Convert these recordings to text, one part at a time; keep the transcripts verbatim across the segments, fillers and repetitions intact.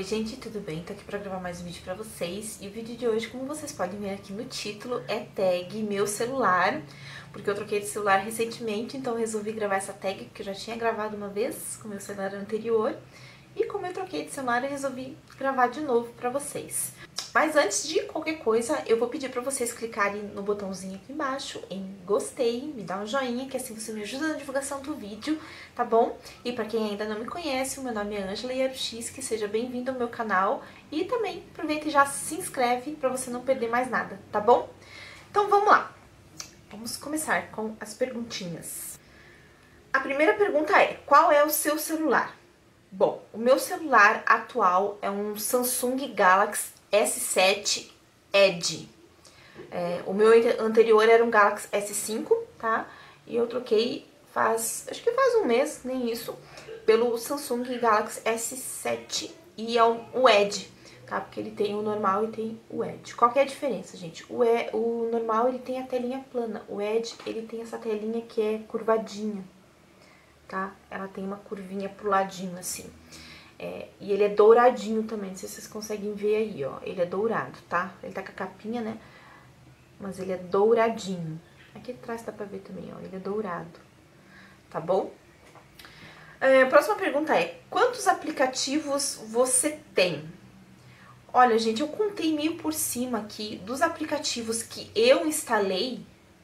gente, tudo bem? Tô aqui pra gravar mais um vídeo pra vocês. E o vídeo de hoje, como vocês podem ver aqui no título, é tag meu celular, porque eu troquei de celular recentemente, então eu resolvi gravar essa tag, porque eu já tinha gravado uma vez com o meu celular anterior. E como eu troquei de celular, eu resolvi gravar de novo pra vocês. Mas antes de qualquer coisa, eu vou pedir pra vocês clicarem no botãozinho aqui embaixo em gostei, me dá um joinha, que assim você me ajuda na divulgação do vídeo, tá bom? E pra quem ainda não me conhece, o meu nome é Ângela Yarushis, que seja bem-vindo ao meu canal. E também aproveita e já se inscreve pra você não perder mais nada, tá bom? Então vamos lá! Vamos começar com as perguntinhas. A primeira pergunta é, qual é o seu celular? Bom, o meu celular atual é um Samsung Galaxy S sete Edge. É, o meu anterior era um Galaxy S cinco, tá? E eu troquei faz, acho que faz um mês, nem isso, pelo Samsung Galaxy S sete e é o Edge, tá? Porque ele tem o normal e tem o Edge. Qual que é a diferença, gente? O, e, o normal, ele tem a telinha plana, o Edge, ele tem essa telinha que é curvadinha, tá? Ela tem uma curvinha pro ladinho, assim. É, e ele é douradinho também, não sei se vocês conseguem ver aí, ó. Ele é dourado, tá? Ele tá com a capinha, né? Mas ele é douradinho. Aqui atrás dá pra ver também, ó. Ele é dourado. Tá bom? É, a próxima pergunta é, quantos aplicativos você tem? Olha, gente, eu contei meio por cima aqui dos aplicativos que eu instalei.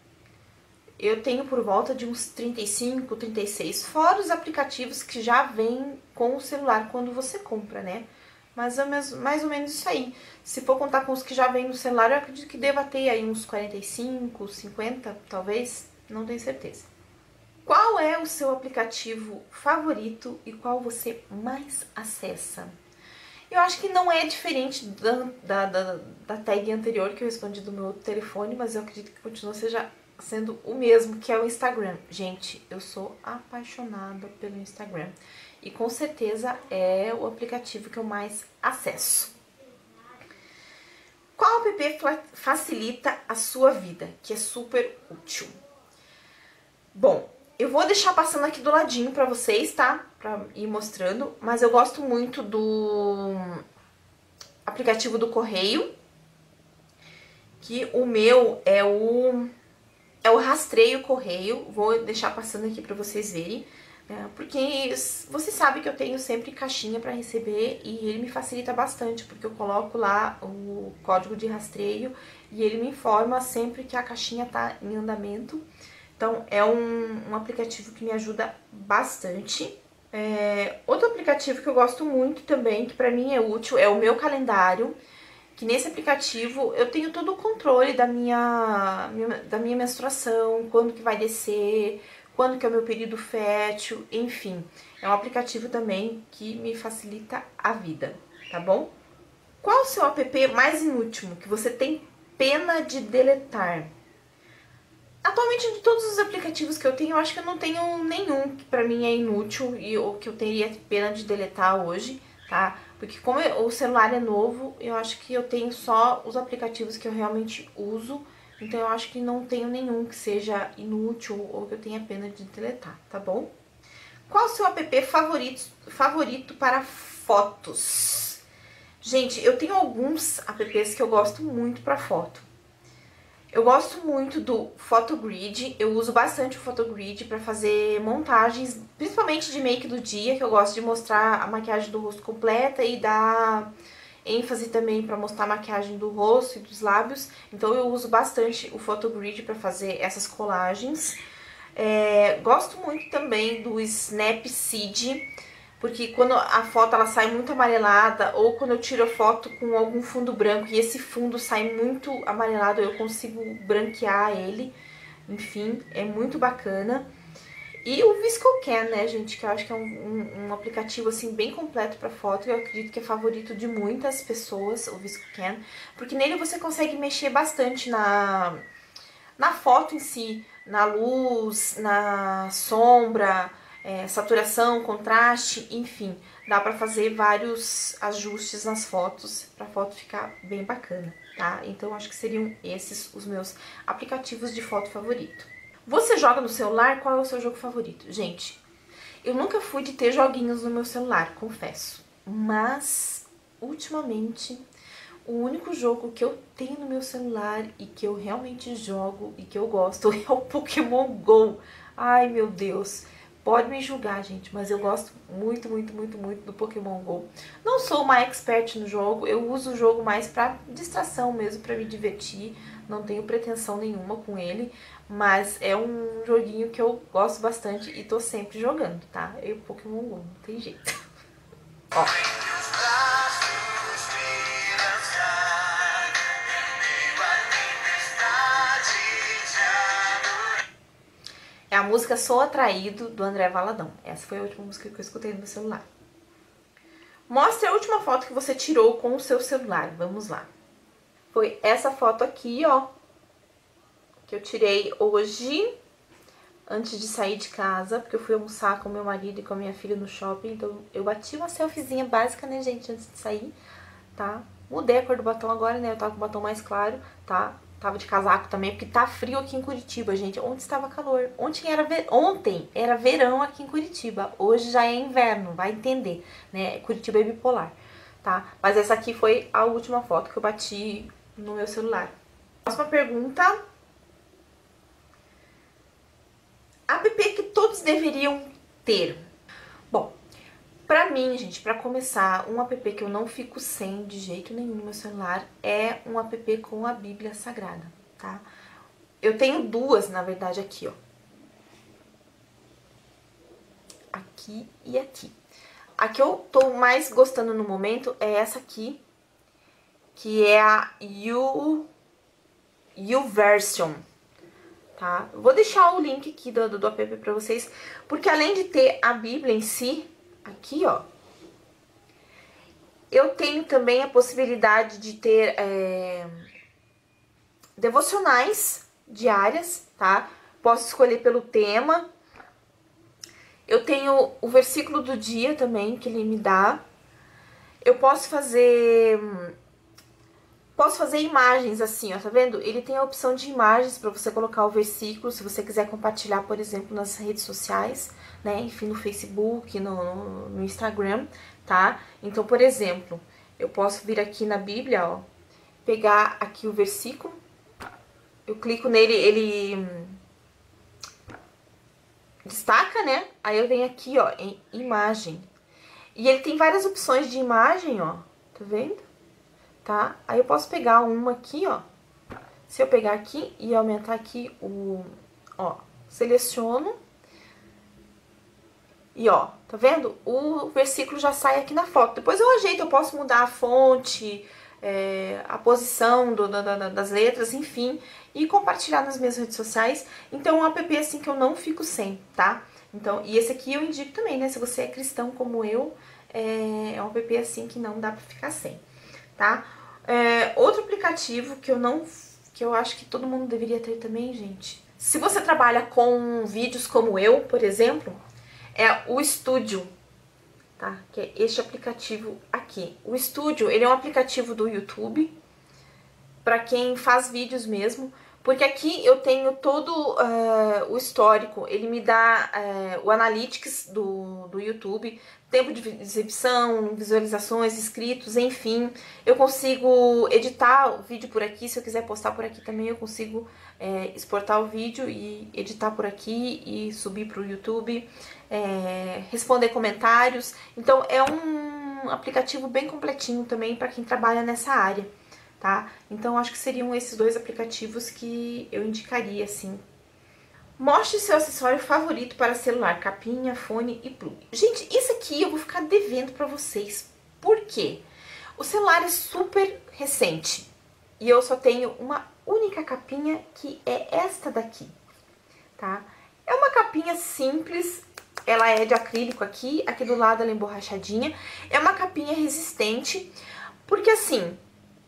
Eu tenho por volta de uns trinta e cinco, trinta e seis, fora os aplicativos que já vêm com o celular quando você compra, né? Mas é mais ou menos isso aí. Se for contar com os que já vêm no celular, eu acredito que deva ter aí uns quarenta e cinco, cinquenta, talvez, não tenho certeza. Qual é o seu aplicativo favorito e qual você mais acessa? Eu acho que não é diferente da, da, da, da tag anterior que eu respondi do meu telefone, mas eu acredito que continua seja sendo o mesmo, que é o Instagram. Gente, eu sou apaixonada pelo Instagram e com certeza é o aplicativo que eu mais acesso. Qual app facilita a sua vida, que é super útil? Bom, eu vou deixar passando aqui do ladinho pra vocês, tá? Pra ir mostrando, mas eu gosto muito do aplicativo do Correio, que o meu é o... É o Rastreio Correio, vou deixar passando aqui pra vocês verem, né? Porque você sabe que eu tenho sempre caixinha pra receber e ele me facilita bastante, porque eu coloco lá o código de rastreio e ele me informa sempre que a caixinha tá em andamento. Então é um, um aplicativo que me ajuda bastante. É, outro aplicativo que eu gosto muito também, que pra mim é útil, é o meu calendário. Que nesse aplicativo eu tenho todo o controle da minha, da minha menstruação, quando que vai descer, quando que é o meu período fértil, enfim. É um aplicativo também que me facilita a vida, tá bom? Qual o seu app mais inútil, que você tem pena de deletar? Atualmente, de todos os aplicativos que eu tenho, eu acho que eu não tenho nenhum que pra mim é inútil e ou que eu teria pena de deletar hoje, tá? Porque como eu, o celular é novo, eu acho que eu tenho só os aplicativos que eu realmente uso. Então eu acho que não tenho nenhum que seja inútil ou que eu tenha pena de deletar, tá bom? Qual o seu app favorito, favorito para fotos? Gente, eu tenho alguns apps que eu gosto muito para foto. Eu gosto muito do Photogrid, eu uso bastante o Photogrid para fazer montagens, principalmente de make do dia, que eu gosto de mostrar a maquiagem do rosto completa e dar ênfase também para mostrar a maquiagem do rosto e dos lábios. Então eu uso bastante o Photogrid para fazer essas colagens. É, gosto muito também do Snapseed, porque quando a foto ela sai muito amarelada ou quando eu tiro a foto com algum fundo branco e esse fundo sai muito amarelado, eu consigo branquear ele. Enfim, é muito bacana. E o ViscoCam, né, gente, que eu acho que é um, um, um aplicativo, assim, bem completo para foto. Eu acredito que é favorito de muitas pessoas, o ViscoCam, porque nele você consegue mexer bastante na, na foto em si, na luz, na sombra, é, saturação, contraste, enfim. Dá pra fazer vários ajustes nas fotos, pra foto ficar bem bacana, tá? Então, acho que seriam esses os meus aplicativos de foto favorito. Você joga no celular? Qual é o seu jogo favorito? Gente, eu nunca fui de ter joguinhos no meu celular, confesso. Mas ultimamente, o único jogo que eu tenho no meu celular e que eu realmente jogo e que eu gosto é o Pokémon Go. Ai, meu Deus. Pode me julgar, gente, mas eu gosto muito, muito, muito, muito do Pokémon Go. Não sou uma expert no jogo, eu uso o jogo mais pra distração mesmo, pra me divertir. Não tenho pretensão nenhuma com ele, mas é um joguinho que eu gosto bastante e tô sempre jogando, tá? Eu Pokémon Go, não tem jeito. Ó. É a música Sou Atraído, do André Valadão. Essa foi a última música que eu escutei no meu celular. Mostre a última foto que você tirou com o seu celular. Vamos lá. Foi essa foto aqui, ó. Que eu tirei hoje, antes de sair de casa. Porque eu fui almoçar com meu marido e com a minha filha no shopping. Então eu bati uma selfiezinha básica, né, gente, antes de sair, tá? Mudei a cor do batom agora, né? Eu tava com o batom mais claro, tá? Tava de casaco também, porque tá frio aqui em Curitiba, gente. Ontem estava calor. Ontem era, ver... Ontem era verão aqui em Curitiba. Hoje já é inverno, vai entender, né? Curitiba é bipolar, tá? Mas essa aqui foi a última foto que eu bati no meu celular. Próxima pergunta. App que todos deveriam ter. Bom, pra mim, gente, pra começar, um app que eu não fico sem de jeito nenhum no meu celular é um app com a Bíblia Sagrada, tá? Eu tenho duas, na verdade, aqui, ó. Aqui e aqui. A que eu tô mais gostando no momento é essa aqui, que é a U, YouVersion, tá? Vou deixar o link aqui do, do, do app pra vocês, porque além de ter a Bíblia em si, aqui, ó, eu tenho também a possibilidade de ter é, devocionais diárias, tá? Posso escolher pelo tema. Eu tenho o versículo do dia também, que ele me dá. Eu posso fazer... Posso fazer imagens assim, ó, tá vendo? Ele tem a opção de imagens pra você colocar o versículo, se você quiser compartilhar, por exemplo, nas redes sociais, né? Enfim, no Facebook, no, no, no Instagram, tá? Então, por exemplo, eu posso vir aqui na Bíblia, ó, pegar aqui o versículo, eu clico nele, ele destaca, né? Aí eu venho aqui, ó, em imagem. E ele tem várias opções de imagem, ó, tá vendo? Tá? Aí eu posso pegar uma aqui, ó. Se eu pegar aqui e aumentar aqui o... Ó, seleciono. E ó, tá vendo? O versículo já sai aqui na foto. Depois eu ajeito, eu posso mudar a fonte, é, a posição do, da, da, das letras, enfim. E compartilhar nas minhas redes sociais. Então é um app assim que eu não fico sem, tá? Então, e esse aqui eu indico também, né? Se você é cristão como eu, é, é um app assim que não dá pra ficar sem. Tá? É, outro aplicativo que eu não, que eu acho que todo mundo deveria ter também, gente. Se você trabalha com vídeos como eu, por exemplo, é o Studio, tá? Que é este aplicativo aqui. O Studio, ele é um aplicativo do YouTube para quem faz vídeos mesmo, porque aqui eu tenho todo uh, o histórico, ele me dá uh, o Analytics do, do YouTube, tempo de exibição, visualizações, inscritos, enfim. Eu consigo editar o vídeo por aqui, se eu quiser postar por aqui também eu consigo é, exportar o vídeo e editar por aqui e subir para o YouTube, é, responder comentários. Então é um aplicativo bem completinho também para quem trabalha nessa área. Tá? Então, acho que seriam esses dois aplicativos que eu indicaria, assim. Mostre seu acessório favorito para celular, capinha, fone e plug. Gente, isso aqui eu vou ficar devendo pra vocês. Por quê? O celular é super recente e eu só tenho uma única capinha, que é esta daqui, tá? É uma capinha simples, ela é de acrílico aqui, aqui do lado ela é emborrachadinha. É uma capinha resistente, porque assim...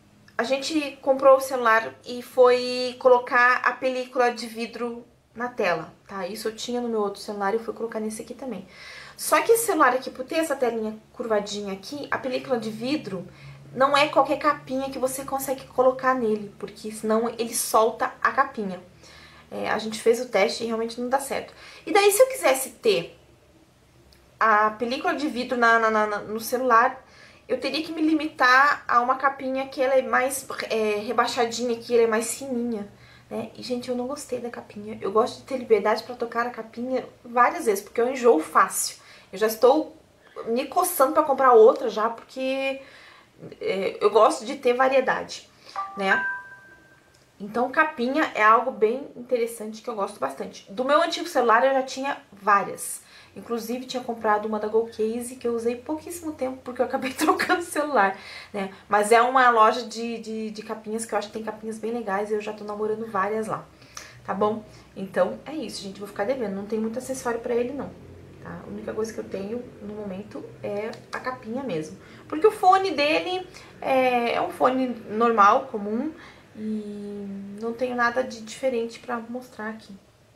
A gente comprou o celular e foi colocar a película de vidro na tela, tá? Isso eu tinha no meu outro celular e eu fui colocar nesse aqui também. Só que esse celular aqui, por ter essa telinha curvadinha aqui, a película de vidro não é qualquer capinha que você consegue colocar nele, porque senão ele solta a capinha. É, a gente fez o teste e realmente não dá certo. E daí, se eu quisesse ter a película de vidro na, na, na, no celular... eu teria que me limitar a uma capinha que ela é mais é, rebaixadinha, que ela é mais fininha, né? E, gente, eu não gostei da capinha. Eu gosto de ter liberdade pra tocar a capinha várias vezes, porque eu enjoo fácil. Eu já estou me coçando pra comprar outra já, porque é, eu gosto de ter variedade, né? Então, capinha é algo bem interessante que eu gosto bastante. Do meu antigo celular eu já tinha várias. Inclusive, tinha comprado uma da GoCase que eu usei pouquíssimo tempo porque eu acabei trocando o celular, né? Mas é uma loja de, de, de capinhas que eu acho que tem capinhas bem legais e eu já tô namorando várias lá, tá bom? Então, é isso, gente. Vou ficar devendo. Não tem muito acessório pra ele, não. Tá? A única coisa que eu tenho no momento é a capinha mesmo. Porque o fone dele é, é um fone normal, comum, e não tenho nada de diferente pra mostrar aqui.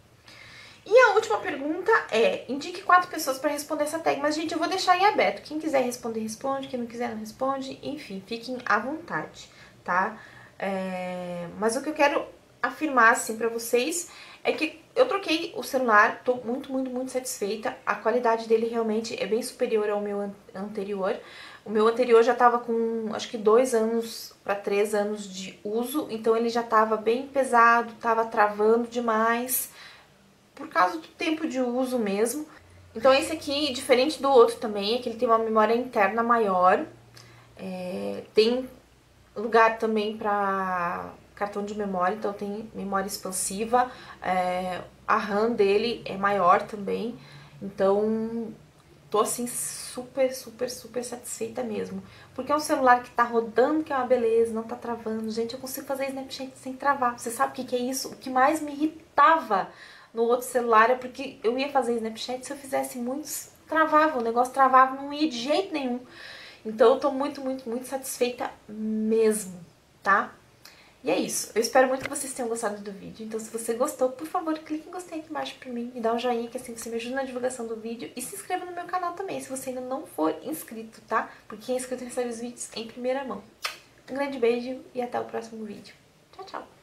E a última pergunta é, indique quatro pessoas para responder essa tag, mas, gente, eu vou deixar em aberto. Quem quiser responder, responde. Quem não quiser, não responde. Enfim, fiquem à vontade, tá? É... Mas o que eu quero afirmar, assim, pra vocês é que eu troquei o celular, tô muito, muito, muito satisfeita. A qualidade dele realmente é bem superior ao meu anterior. O meu anterior já tava com, acho que dois anos para três anos de uso, então ele já tava bem pesado, tava travando demais, por causa do tempo de uso mesmo. Então esse aqui, diferente do outro também, é que ele tem uma memória interna maior, é, tem lugar também para cartão de memória, então tem memória expansiva, é, a RAM dele é maior também, então tô assim super, super, super satisfeita mesmo. Porque é um celular que tá rodando, que é uma beleza, não tá travando. Gente, eu consigo fazer Snapchat sem travar. Você sabe o que que é isso? O que mais me irritava no outro celular é porque eu ia fazer Snapchat, se eu fizesse muitos, travava, o negócio travava, não ia de jeito nenhum. Então eu tô muito, muito, muito satisfeita mesmo, tá? E é isso. Eu espero muito que vocês tenham gostado do vídeo. Então, se você gostou, por favor, clique em gostei aqui embaixo pra mim. E dá um joinha, que assim você me ajuda na divulgação do vídeo. E se inscreva no meu canal também, se você ainda não for inscrito, tá? Porque quem é inscrito recebe os vídeos em primeira mão. Um grande beijo e até o próximo vídeo. Tchau, tchau!